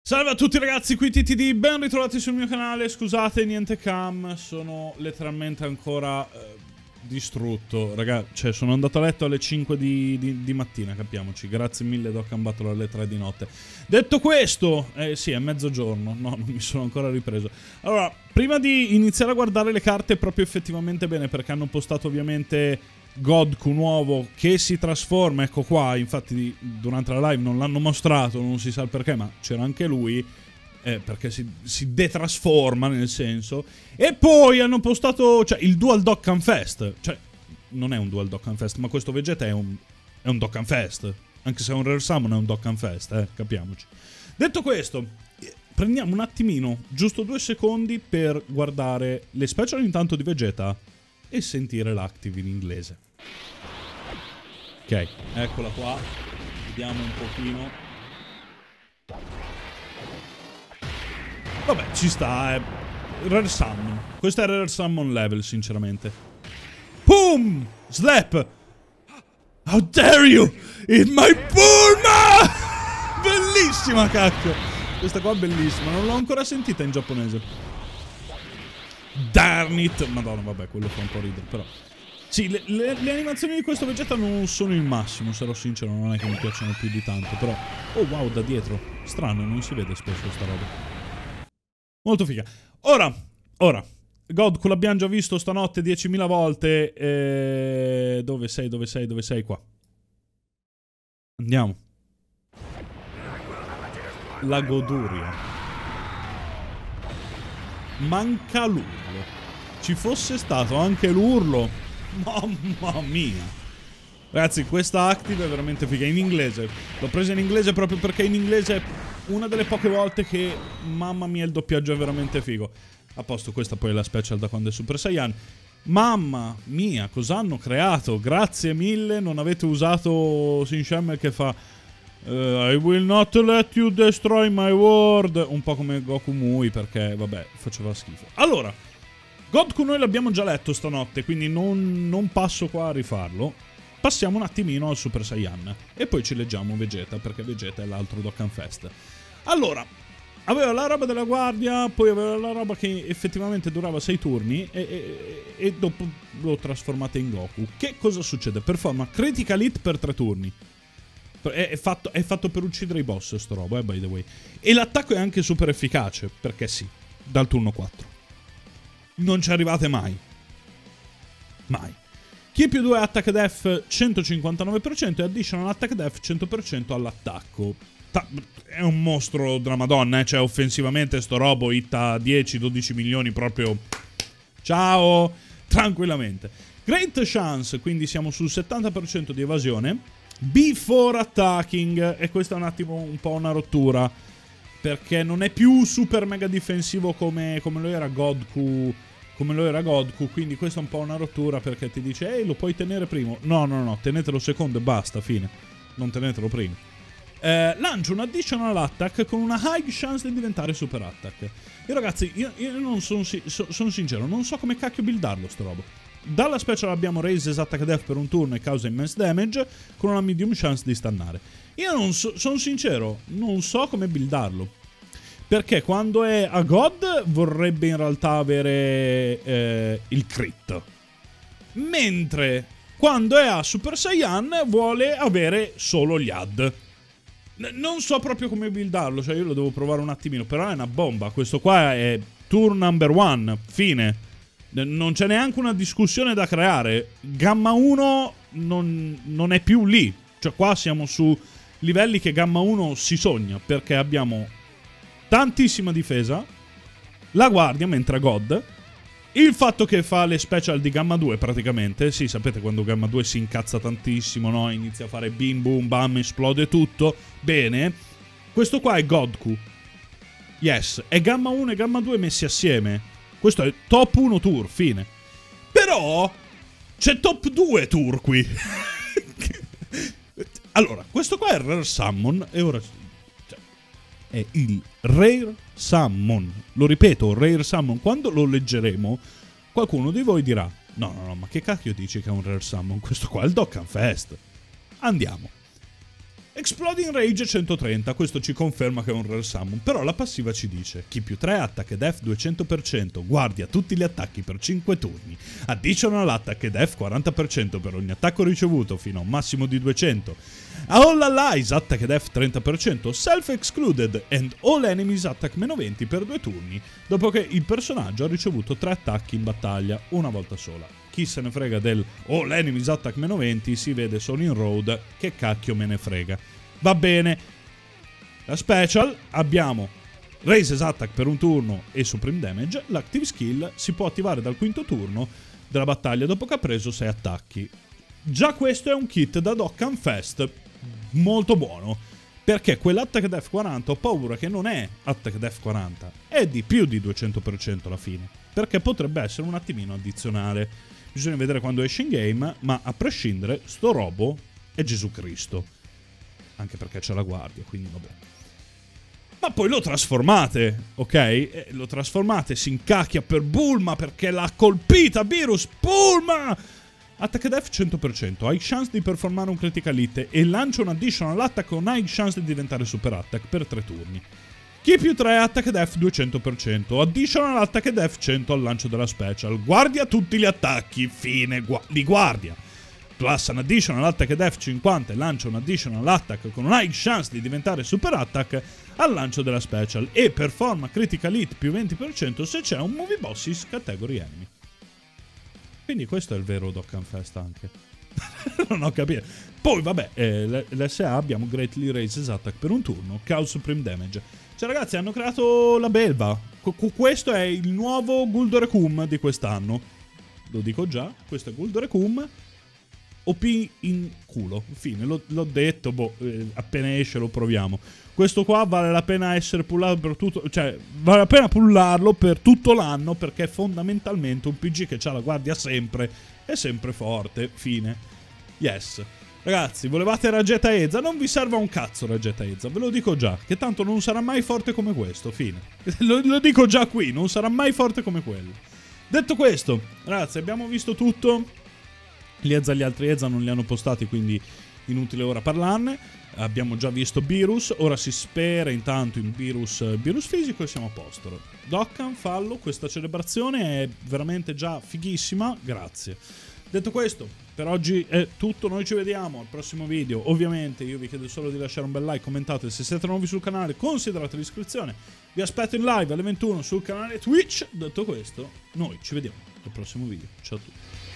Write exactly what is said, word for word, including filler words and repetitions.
Salve a tutti ragazzi, qui T T D, ben ritrovati sul mio canale. Scusate, niente cam, sono letteralmente ancora eh, distrutto. Raga, cioè sono andato a letto alle cinque di, di, di mattina, capiamoci. Grazie mille Dokkan Battle alle tre di notte. Detto questo, eh sì, è mezzogiorno, no, non mi sono ancora ripreso. Allora, prima di iniziare a guardare le carte proprio effettivamente bene, perché hanno postato ovviamente Godku nuovo che si trasforma, ecco qua, infatti durante la live non l'hanno mostrato, non si sa il perché, ma c'era anche lui, eh, perché si, si detrasforma nel senso, e poi hanno postato, cioè, il Dual Dokkan Fest, cioè, non è un Dual Dokkan Fest, ma questo Vegeta è un, è un Dokkan Fest, anche se è un Rare Summon è un Dokkan Fest, eh, capiamoci. Detto questo, prendiamo un attimino, giusto due secondi, per guardare le special intanto di Vegeta e sentire l'active in inglese. Ok, eccola qua. Vediamo un pochino. Vabbè, ci sta, eh. Rare Summon. Questo è Rare Summon level, sinceramente. Boom! Slap! How dare you! In my Bulma! Bellissima, cacchio! Questa qua è bellissima, non l'ho ancora sentita in giapponese. Darn it! Madonna, vabbè, quello fa un po' ridere, però. Sì, le, le, le animazioni di questo Vegeta non sono il massimo, sarò sincero, non è che mi piacciono più di tanto, però... Oh, wow, da dietro. Strano, non si vede spesso sta roba. Molto figa. Ora, ora. Godku l'abbiamo già visto stanotte diecimila volte. E... Dove sei, dove sei, dove sei? Qua. Andiamo. La goduria. Manca l'urlo. Ci fosse stato anche l'urlo, mamma mia. Ragazzi, questa active è veramente figa. In inglese. L'ho presa in inglese proprio perché in inglese è una delle poche volte che, mamma mia, il doppiaggio è veramente figo. A posto, questa poi è la special da quando è Super Saiyan. Mamma mia, cosa hanno creato? Grazie mille, non avete usato Sinshem che fa uh, I will not let you destroy my world. Un po' come Goku Mui, perché, vabbè, faceva schifo. Allora, Godku noi l'abbiamo già letto stanotte, quindi non, non passo qua a rifarlo. Passiamo un attimino al Super Saiyan e poi ci leggiamo Vegeta, perché Vegeta è l'altro Dokkan Fest. Allora, aveva la roba della guardia, poi aveva la roba che effettivamente durava sei turni e, e, e dopo lo trasformate in Goku. Che cosa succede? Performa Critical Hit per tre turni. È, è, fatto, è fatto per uccidere i boss sto roba, eh, by the way. E l'attacco è anche super efficace, perché sì, dal turno quattro. Non ci arrivate mai. Mai. Chi più due attack def centocinquantanove per cento e additional attack def cento per cento all'attacco. È un mostro della Madonna, eh? Cioè offensivamente sto robo hitta dieci dodici milioni proprio. Ciao! Tranquillamente. Great chance, quindi siamo sul settanta per cento di evasione. Before attacking, e questa è un attimo un po' una rottura, perché non è più super mega difensivo come, come lo era Godku. Come lo era Godku, quindi questa è un po' una rottura, perché ti dice ehi, lo puoi tenere primo. No, no, no, tenetelo secondo e basta, fine. Non tenetelo primo. Eh, lancio un additional attack con una high chance di diventare super attack. E ragazzi, io, io non sono si so, son sincero, non so come cacchio buildarlo sto robo. Dalla special abbiamo Raises attack def per un turno e causa immense damage, con una medium chance di stannare. Io non so, sono sincero, non so come buildarlo. Perché quando è a God vorrebbe in realtà avere eh, il crit. Mentre quando è a Super Saiyan vuole avere solo gli A D. Non so proprio come buildarlo, cioè io lo devo provare un attimino, però è una bomba. Questo qua è turn number one, fine. Non c'è neanche una discussione da creare. Gamma uno non, non è più lì. Cioè qua siamo su livelli che Gamma uno si sogna, perché abbiamo tantissima difesa, la guardia mentre God, il fatto che fa le special di Gamma due praticamente, sì, sapete quando Gamma due si incazza tantissimo, no? Inizia a fare bim bum bam, esplode tutto, bene, questo qua è Godku, yes, è Gamma uno e Gamma due messi assieme, questo è top uno tour, fine, però c'è top due tour qui. Allora, questo qua è Rare Summon e ora... è il Rare Summon. Lo ripeto, Rare Summon. Quando lo leggeremo, qualcuno di voi dirà no, no, no, ma che cacchio dici che è un Rare Summon? Questo qua è il Dokkan Fest. Andiamo. Exploding Rage centotrenta, questo ci conferma che è un rare summon, però la passiva ci dice Chi più tre attack e def duecento per cento, guardia tutti gli attacchi per cinque turni, additional attack e def quaranta per cento per ogni attacco ricevuto fino a un massimo di duecento, all allies attack e def trenta per cento, self excluded and all enemies attack meno venti per due turni, dopo che il personaggio ha ricevuto tre attacchi in battaglia una volta sola. Chi se ne frega del oh l'enemies attack meno venti, si vede solo in road, che cacchio me ne frega. Va bene. La special abbiamo raises attack per un turno e supreme damage. L'active skill si può attivare dal quinto turno della battaglia dopo che ha preso sei attacchi. Già questo è un kit da Dokkan Fest molto buono, perché quell'attack def quaranta ho paura che non è attack def quaranta, è di più di duecento per cento alla fine, perché potrebbe essere un attimino addizionale. Bisogna vedere quando esce in game, ma a prescindere, sto robo è Gesù Cristo. Anche perché c'è la guardia, quindi vabbè. Ma poi lo trasformate, ok? E lo trasformate, si incacchia per Bulma perché l'ha colpita Beerus. Bulma! Attack def cento per cento, hai chance di performare un critical hit e lancia un additional attack con hai chance di diventare super attack per tre turni. Chi più tre attack def duecento per cento, additional attack def cento al lancio della special, guardia tutti gli attacchi, fine, gu li guardia. Plus un additional attack def cinquanta e lancia un additional attack con un high chance di diventare super attack al lancio della special e performa critical hit più venti per cento se c'è un movie bosses category enemy. Quindi questo è il vero Dokkan Fest anche. Non ho capito. Poi vabbè, eh, l'S A abbiamo Greatly Raises Attack per un turno, Cause Supreme Damage. Cioè ragazzi, hanno creato la belva. Questo è il nuovo Guldorekum di quest'anno. Lo dico già, questo è Guldorekum. O P in culo. Fine, l'ho detto, boh, eh, appena esce lo proviamo. Questo qua vale la pena essere pullato per tutto, cioè vale la pena pullarlo per tutto l'anno perché è fondamentalmente un P G che c'ha la guardia sempre, è sempre forte, fine. Yes. Ragazzi, volevate Ragetta Eza? Non vi serve a un cazzo Ragetta Eza, ve lo dico già, che tanto non sarà mai forte come questo, fine. Lo, lo dico già qui, non sarà mai forte come quello. Detto questo, ragazzi, abbiamo visto tutto. Gli Eza, gli altri Eza non li hanno postati, quindi inutile ora parlarne. Abbiamo già visto Beerus, ora si spera intanto in Beerus, Beerus fisico e siamo a posto. Dokkan, fallo, questa celebrazione è veramente già fighissima, grazie. Detto questo, per oggi è tutto, noi ci vediamo al prossimo video. Ovviamente io vi chiedo solo di lasciare un bel like, commentate, se siete nuovi sul canale considerate l'iscrizione. Vi aspetto in live alle ventuno sul canale Twitch. Detto questo, noi ci vediamo al prossimo video. Ciao a tutti.